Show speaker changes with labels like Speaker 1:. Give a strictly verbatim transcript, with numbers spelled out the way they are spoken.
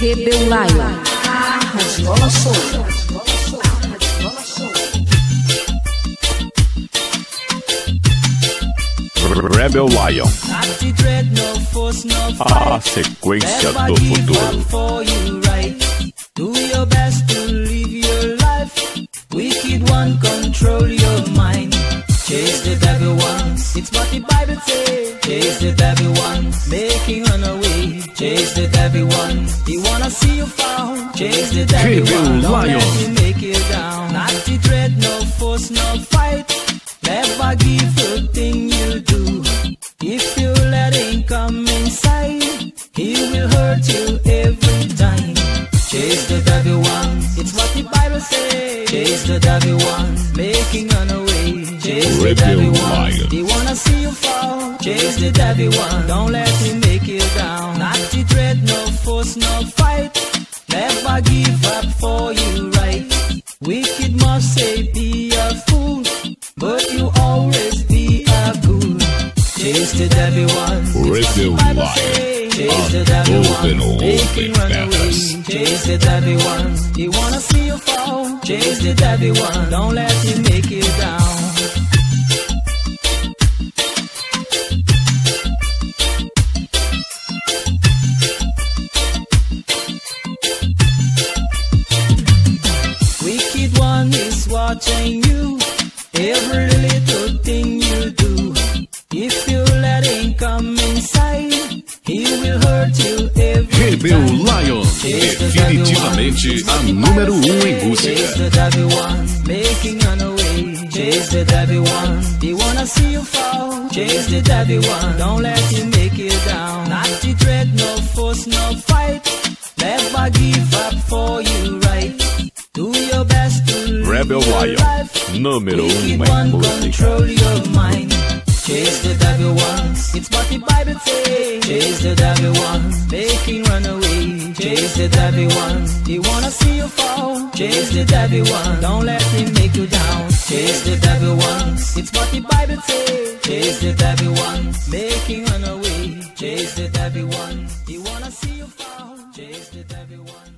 Speaker 1: Rebel Lion. A Radiola Show.
Speaker 2: Rebel Lion. A sequência do futuro.
Speaker 3: Do your best to live your life. Wicked one, control your mind. Chase the devil once, it's what the Bible says. Chase the devil once, making run away. Chase the devil once, he wanna see you fall. Chase the devil once, don't let him make you down. Not to dread, no force, no fight. Never give a thing you do. If you let him come inside, he will hurt you every time. Chase the devil once, it's what the Bible says. Chase the devil once, making run away. Chase the devil once, he wanna see you fall. Chase the devil once, don't let him make you down. Not to dread, no force, no fight. Never give up for you right. Wicked must say be a fool, but you always be a good. Chase the devil once,
Speaker 2: Rebel Lion.
Speaker 3: Chase the devil once, making run away. Chase the devil once, he wanna see you fall. Chase the devil once, don't let him make you down. Wicked one is watching you, every little thing you do. If you let him come inside, he will hurt you every
Speaker 2: Rebel
Speaker 3: time.
Speaker 2: Lion, definitivamente a número um em música.
Speaker 3: Chase the devil one, making run away. Chase the devil one, he wanna see you fall. Chase the devil one, don't let him make you down. Not to dread, no force, no fight. Never give up for you right. Do your best to live
Speaker 2: Rebel
Speaker 3: your
Speaker 2: Lion,
Speaker 3: life.
Speaker 2: número um
Speaker 3: Wicked
Speaker 2: em
Speaker 3: one,
Speaker 2: música.
Speaker 3: control your mind. Chase the devil once, it's what the Bible says. Chase the devil once, making run away. Chase the devil once, he wanna see you fall. Chase the devil once, don't let him make you down. Chase the devil once, it's what the Bible says. Chase the devil once, making run away. Chase the devil once, he wanna see you fall. Chase the devil once.